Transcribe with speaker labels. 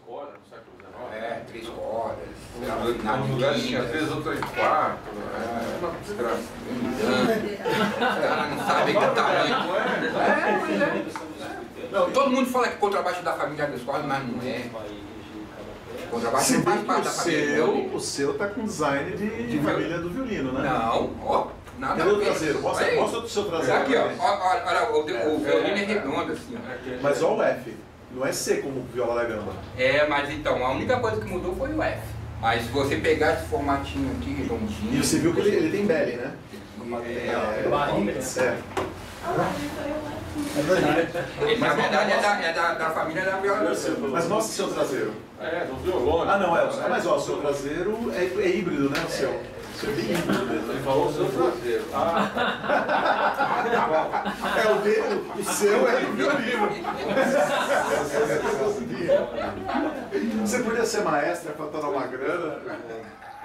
Speaker 1: cordas no século XIX.
Speaker 2: É, 3 cordas.
Speaker 1: No lugar tinha 3 ou 3 quartos. É uma desgraça.
Speaker 2: O cara não sabe que tamanho. Não, todo mundo fala que o contrabaixo é da família das cordas, mas não é. O contrabaixo não faz parte da família.
Speaker 3: O seu tá com design de família do violino, né?
Speaker 2: Não, ó. Nada
Speaker 3: Cadê o traseiro? Mostra do seu traseiro.
Speaker 2: Aqui, ó. Olha, o violino é redondo assim, ó.
Speaker 3: Mas olha o F. Não é C como viola da gamba.
Speaker 2: É, mas então, a única coisa que mudou foi o F. Mas se você pegar esse formatinho aqui, redondinho...
Speaker 3: E você viu que ele tem belly, né?
Speaker 4: Barriga.
Speaker 3: É.
Speaker 4: É verdade.
Speaker 2: Ele, na verdade, é da família da viola.
Speaker 3: Mas mostra o seu traseiro.
Speaker 1: É, no violone.
Speaker 3: Ah, não, é. Mas ó, o seu traseiro é híbrido, né? O seu. O seu é bem híbrido mesmo.
Speaker 1: Ele falou o seu traseiro.
Speaker 3: É o dele, o seu é do violino. Você podia ser maestra para tomar uma grana?